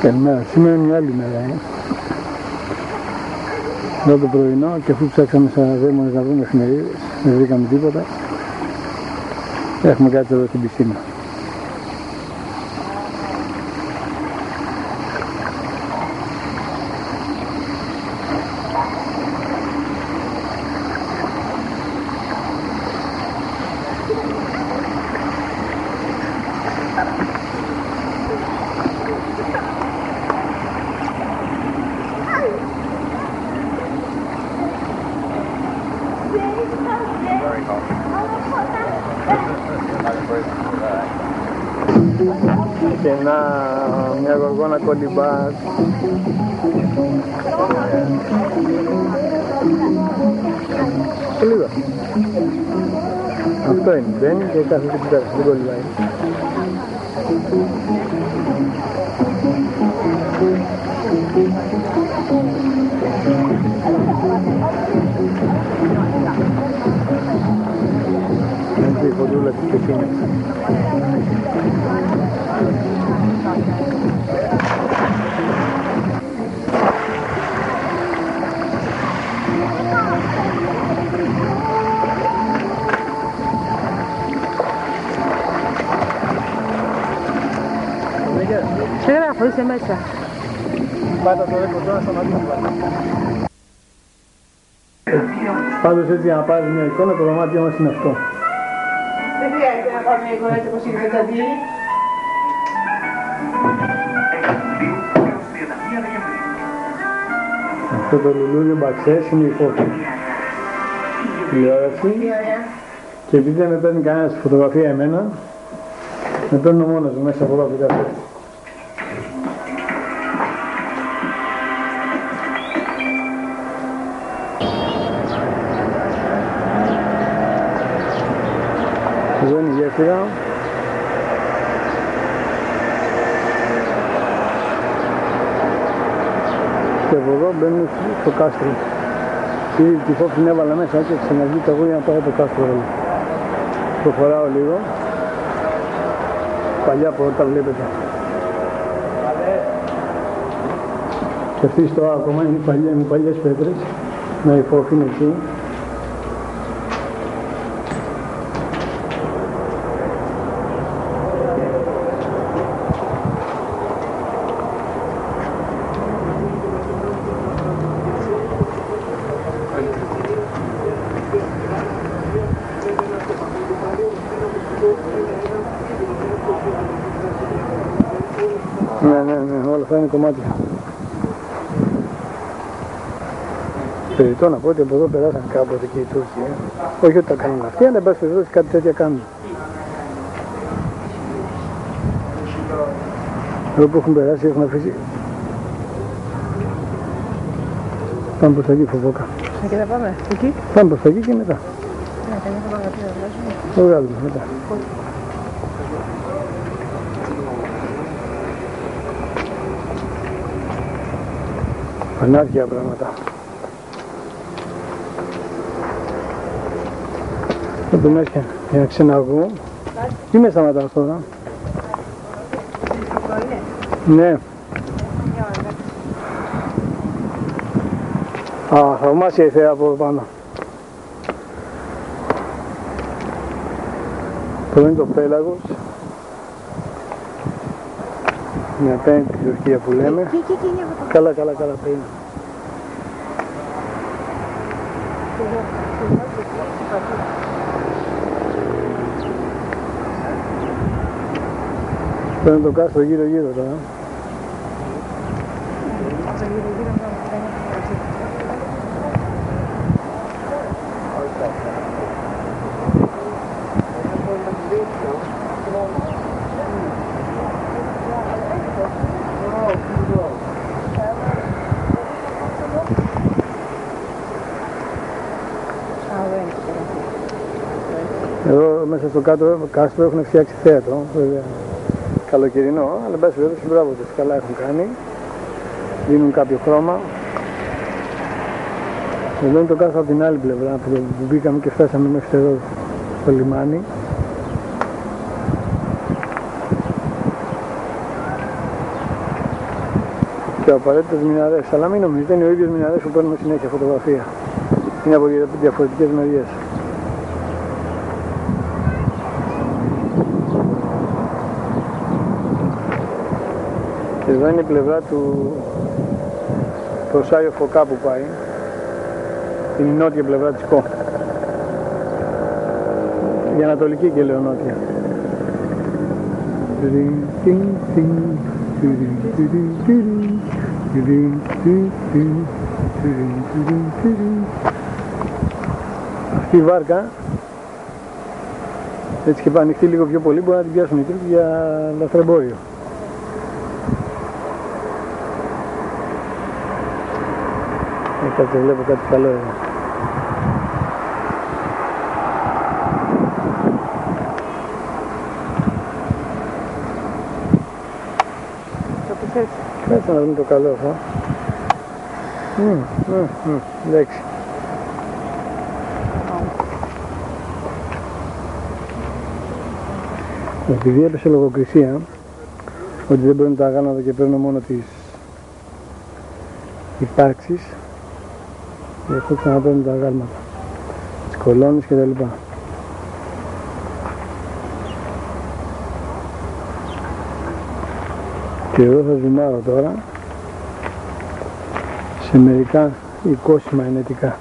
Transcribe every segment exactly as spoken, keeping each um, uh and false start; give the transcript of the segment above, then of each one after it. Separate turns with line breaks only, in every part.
Καλημέρα, σήμερα είναι μια άλλη μέρα. Ε. Εδώ το πρωινό και αφού ψάξαμε σαν δαίμονες να βρούμε εφημερίδες, δεν βρήκαμε τίποτα. Έχουμε κάτι εδώ στην πισίνα. Και να μια γοργόνα κολυμπάς. Λίγο. Αυτό είναι, μπαίνει και κάθεται εκεί πέρα, δεν κολυμπάει. Είναι η φωτούλα της πισίνας.
Σε γράφω, είσαι μέσα.
Πάτα το ρεκορδό να σταματήσουμε. Πάντως έτσι για να πάρεις μια εικόνα, το δωμάτιο μας είναι αυτό.
Δεν χρειάζεται να πάρουμε μια εικόνα έτσι όπως είναι τα δύο.
Αυτό το λουλούδιο μπαξές είναι η φώτη. Τηλεόραση. Και επειδή δεν με παίρνει κανένας φωτογραφία εμένα, με παίρνω μόνος μου μέσα από εδώ από τα φώτη. Εδώ είναι η γέφυρα. Και από εδώ μπαίνουμε στο κάστρο. Και τη φόφη την έβαλα μέσα και ξαναβγεί το εγώ για να πάω το κάστρο όλο. Προχωράω λίγο. Παλιά πόρτα βλέπετε. Και αυτή στο άκομα είναι παλιά, με παλιές πέτρες. Να η φόφη είναι εκεί. Ναι, ναι, ναι, όλα αυτά είναι κομμάτια. Περιττό να πω ότι από εδώ περάσαν κάποτε και οι Τούρκοι. Ε. Όχι ότι τα κάνουν αυτοί, αλλά εν πάση περιπτώσει κάτι τέτοια κάνουν. Εδώ που έχουν περάσει έχουν αφήσει. Πάμε προς τα εκεί, Φοβόκα.
Εκεί θα πάμε, εκεί.
Πάμε προς τα εκεί και μετά.
Ναι, θα πάμε να βγάζουμε.
Το βγάλουμε μετά. Πανάρχια πράγματα. Εδώ μέσα για να ξεναγώ. Τι με σταματάς τώρα? Ναι. Α, θαυμάσια η θέα από πάνω. Αυτό είναι το πέλαγος. Μια πέμπτη Τουρκία που λέμε. Καλά, καλά, καλά, πέμπτη. Παίρνω το κάστρο γύρω γύρω τώρα. Εδώ μέσα στο κάτω κάστρο έχουν φτιάξει θέατρο, βέβαια καλοκαιρινό, αλλά εν πάση περιπτώσει μπράβο τους, καλά έχουν κάνει, δίνουν κάποιο χρώμα. Εδώ είναι το κάστρο από την άλλη πλευρά που μπήκαμε και φτάσαμε μέχρι εδώ στο λιμάνι. και απαραίτητες μιναρές, αλλά μην νομίζετε, είναι ο ίδιος μιναρές που παίρνουμε συνέχεια φωτογραφία. Είναι από διαφορετικές μεριές. Και εδώ είναι η πλευρά του προς Άγιο Φωκά που πάει. Είναι η νότια πλευρά της Κο. Η ανατολική και λέω νότια. Αυτή η βάρκα, έτσι και πανυχτεί λίγο πιο πολύ, μπορεί να την πιάσουν εκεί για λαθρεμπόριο. Ε, κάτσε, βλέπω κάτι καλό εδώ. Κάτσε να δούμε το καλό αυτό. Εντάξει. Επειδή έπεσε λογοκρισία ότι δεν παίρνουν τα γάλματα και παίρνουν μόνο τις υπάρξεις, γι' αυτό ξαναπαίρνουν τα γάλματα, τις κολόνες και τα λοιπά. Και εδώ θα ζουμάρω τώρα σε μερικά εικόσιμα ενετικά.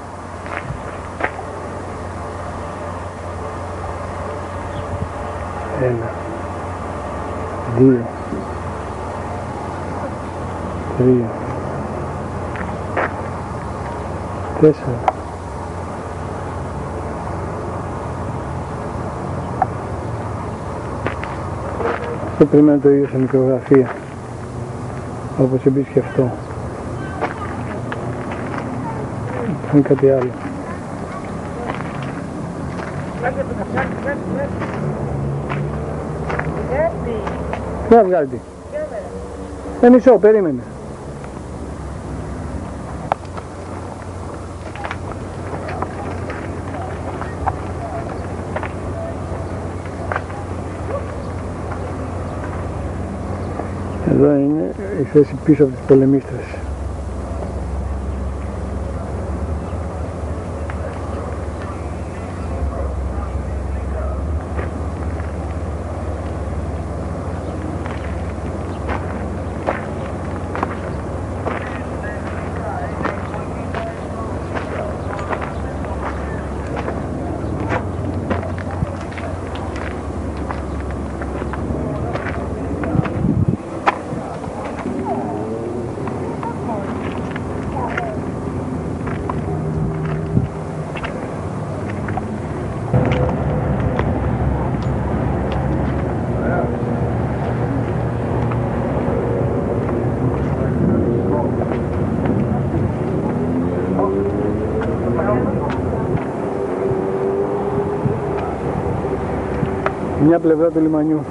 Ένα, δύο, τρία, τέσσερα, αυτό πρέπει να είναι το ίδιο σε μικρογραφία, όπως επίσης και αυτό. Είναι κάτι άλλο. Να βγάλει τι. Ένα μισό, περίμενε. Εδώ είναι η θέση πίσω από τις πολεμίστρες. Μια πλευρά του λιμανιού.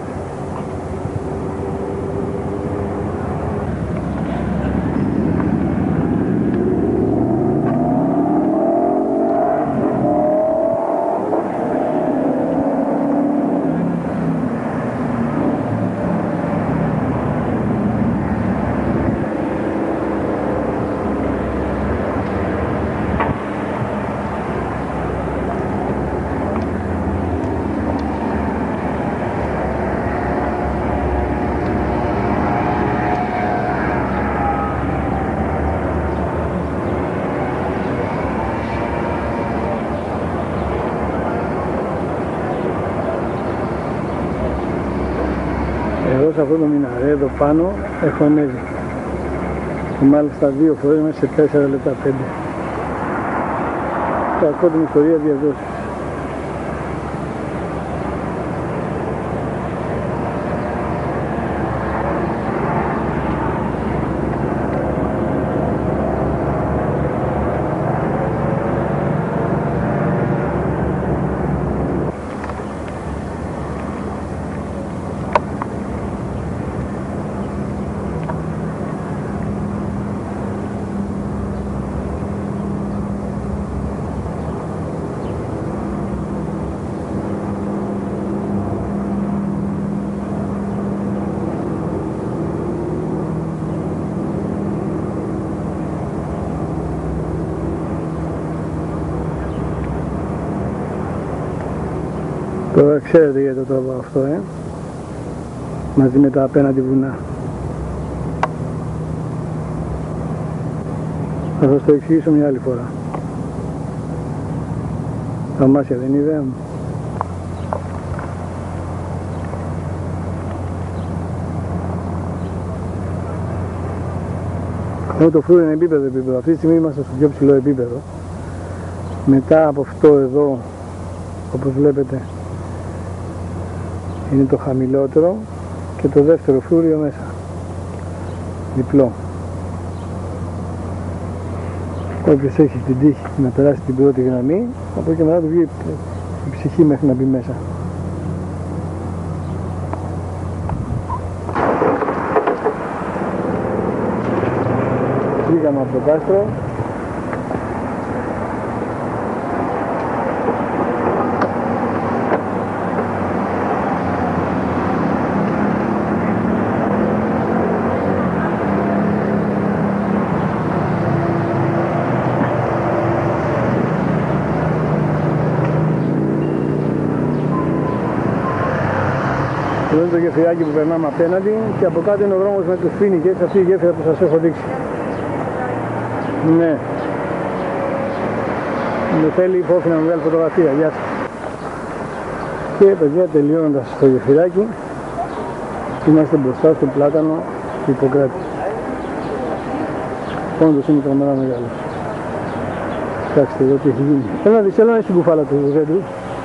Εδώ σε αυτό το μιναρέ εδώ πάνω έχω ανέβει και μάλιστα δύο φορές μέσα σε τέσσερα λεπτά, πέντε. Θα ακούω την ιστορία διαδόσεις. Τώρα ξέρετε για το τρόπο αυτό, ε, μαζί με τα απέναντι βουνά. Θα σας το εξηγήσω μια άλλη φορά. Θαυμάσια δεν είναι η ιδέα μου? Εδώ το φρούριο είναι επίπεδο επίπεδο. Αυτή τη στιγμή είμαστε στο πιο ψηλό επίπεδο. Μετά από αυτό εδώ, όπως βλέπετε, είναι το χαμηλότερο και το δεύτερο φρούριο μέσα. Διπλό. Όποιος έχει την τύχη να περάσει την πρώτη γραμμή, από εκεί μετά του βγει η ψυχή μέχρι να μπει μέσα. Βγήκαμε από το κάστρο. Εδώ είναι το γεφυράκι που περνάμε απέναντι και από κάτω είναι ο δρόμος με τους φοίνικες, αυτή η γέφυρα που σας έχω δείξει. Ναι. Με θέλει υπόφυνα να βγάλει φωτογραφία. Γεια σας. Και παιδιά, τελειώνοντας το γεφυράκι, είμαστε μπροστά στο πλάτανο του Ιπποκράτη. Όντως είναι τρομερά μεγάλος. Κοιτάξτε εδώ τι έχει γίνει. Έλα να δεις, έλα να είσαι στην κουφάλα του δέντρου.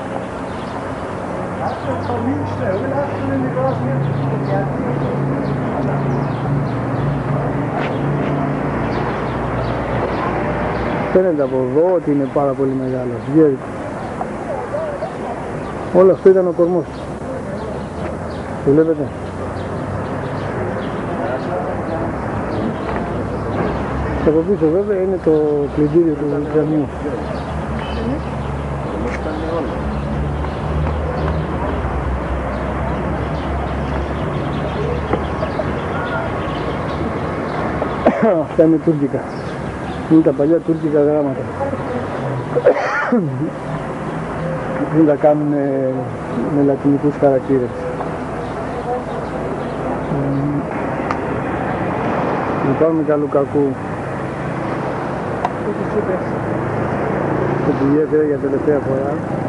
Φαίνεται από εδώ ότι είναι πάρα πολύ μεγάλος. Γέρι. Όλο αυτό ήταν ο κορμός. Το βλέπετε. Από πίσω βέβαια είναι το πλυντήριο του κρανίου. Αυτά είναι τουρκικά. Είναι τα παλιά τουρκικά γράμματα. Δεν τα κάνουν με λατινικούς χαρακτήρες. Λυπάμαι καλού κακού. Το που γέφυρα για τελευταία φορά.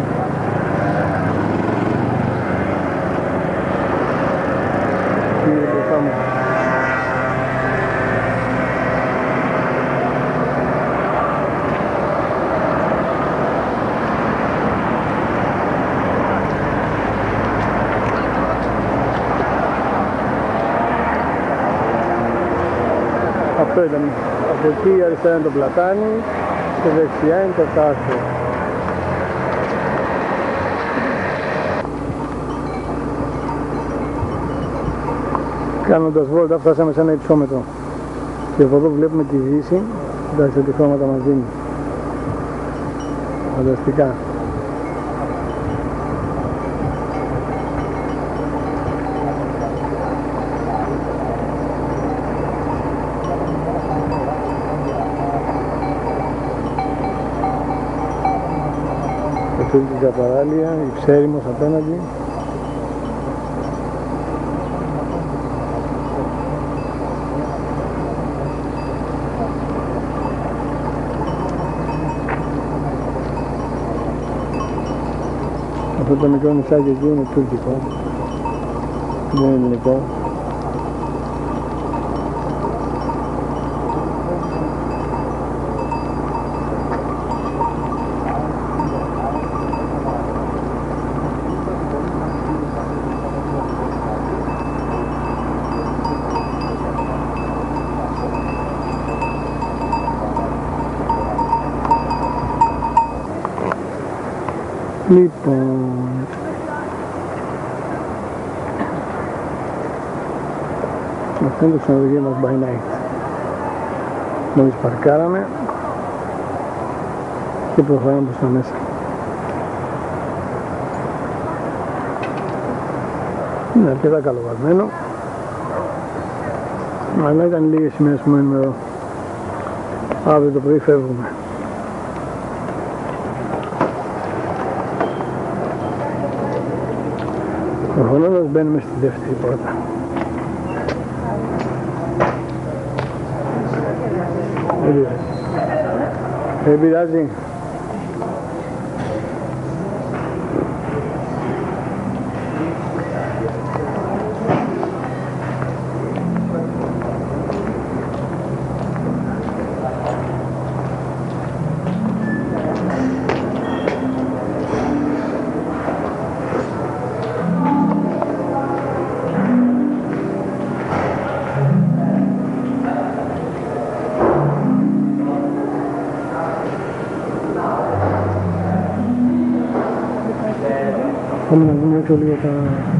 Είναι μπροστά μου. Αυτό ήταν. Από εκεί αριστερά είναι το πλατάνι και δεξιά είναι το κάστρο. Κάνοντας βόλτα φτάσαμε σε ένα υψόμετρο και από εδώ βλέπουμε τη Δύση. Κοιτάξτε τι χρώματα μας δίνει. Φανταστικά. Αυτό είναι τα παράλια, η Ψέριμος απέναντι. Αυτό το μικρό νησάκι εκεί είναι τουρκικό, δεν είναι ελληνικό. Λοιπόν, αυτό είναι το ξενοδοχείο μας by night. Μόλις παρκάραμε και προχωράμε προς τα μέσα. Είναι αρκετά καλοβασμένο, αλλά ήταν λίγες ημέρες που μένουμε εδώ. Αύριο το πρωί φεύγουμε. Προφανώς μπαίνουμε στη δεύτερη πόρτα. Δεν πειράζει. Πάμε να δούμε έξω λίγο τα...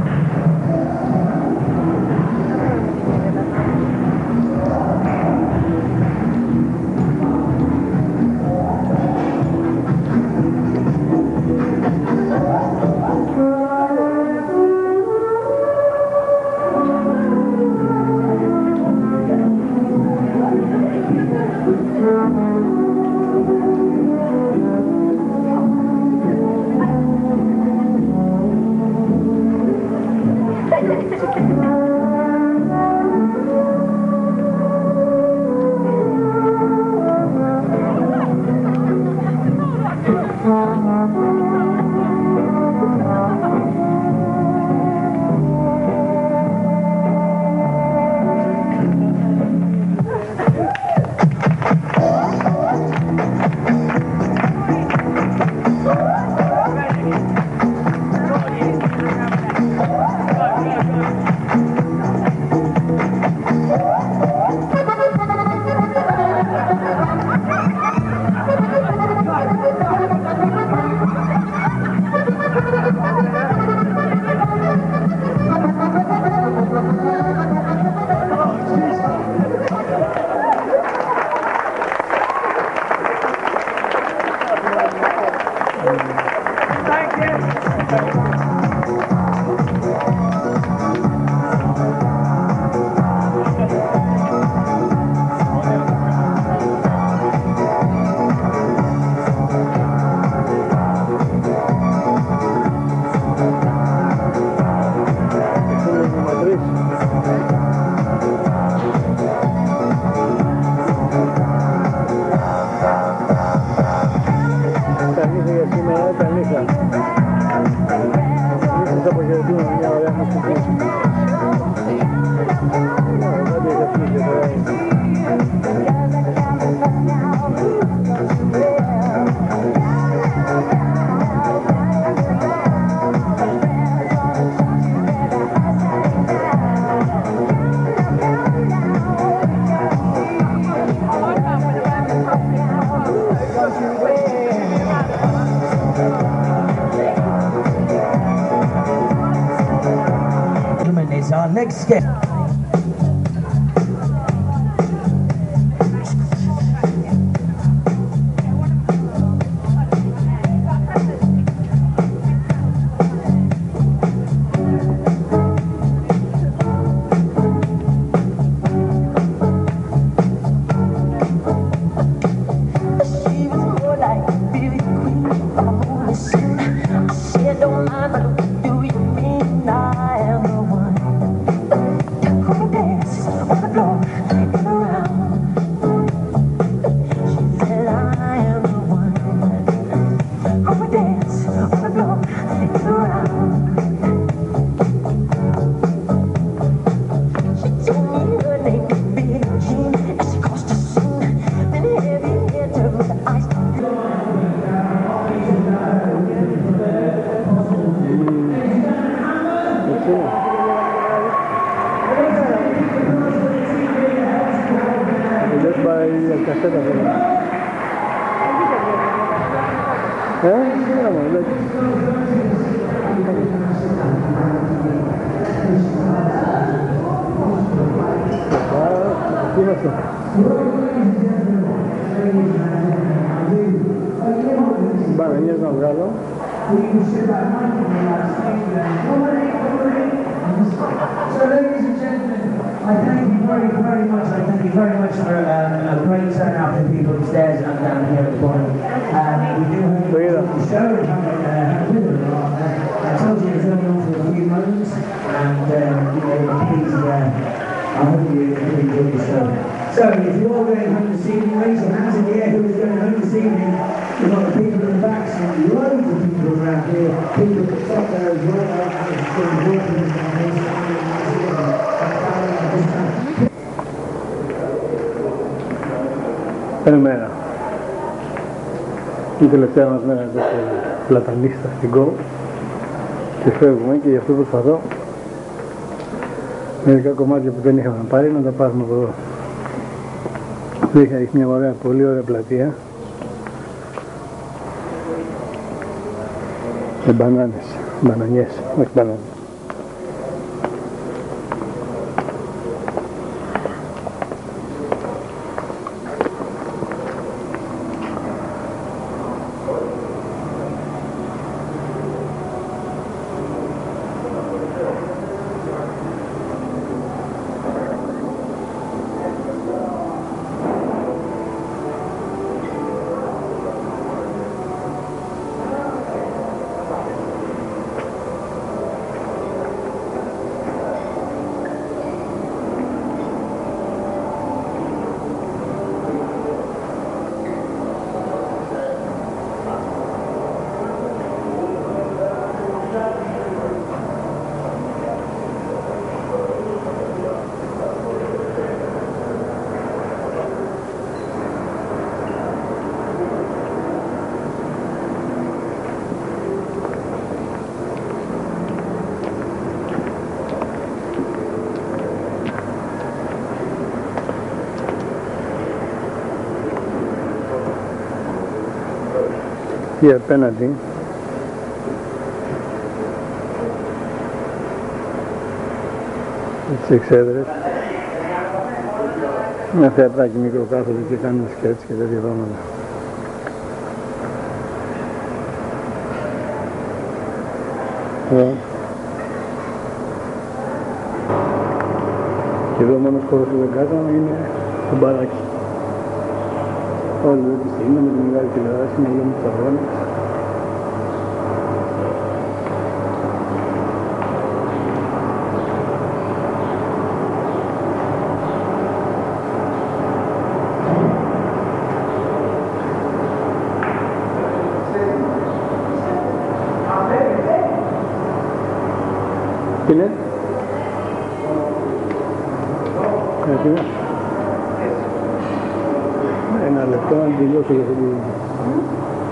Our next guest.
Μπανανιές να βγάλω.
So ladies and gentlemen, I thank you very, very much. I thank you very much for um, a great turnout for people upstairs and down here at the bottom. Um, we do have the show. Uh, I told you it's only on for a few months. moments, and um, you know, please, uh, I hope you enjoy the show. So, if you're all going home this evening, raise your hands in the air. Who's going home this evening? We've got the people in the back, some loads of people around here. People at the top there as well. I've been working with them.
Καλημέρα. Η τελευταία μας μέρα εδώ στο Πλατανίστα στην Go και φεύγουμε και γι' αυτό προσπαθώ μερικά κομμάτια που δεν είχαμε πάρει να τα πάρουμε από εδώ. Έχει μια ωραία, πολύ ωραία πλατεία με μπανάνες, μπανανιές, όχι μπανάνες. Και απέναντι τις εξέδρες ένα θεατράκι μικρό κάθονται και κάνουν σκέτς και τέτοια πράγματα. Εδώ. Και εδώ ο μόνος χώρος που δεν κάναμε είναι το μπαράκι. Όλοι εδώ τη στιγμή με τη μεγάλη τηλεόραση να βλέπουμε τους αγώνες. Τι είναι? Τι είναι? Ένα λεπτό να τελειώσω για το video.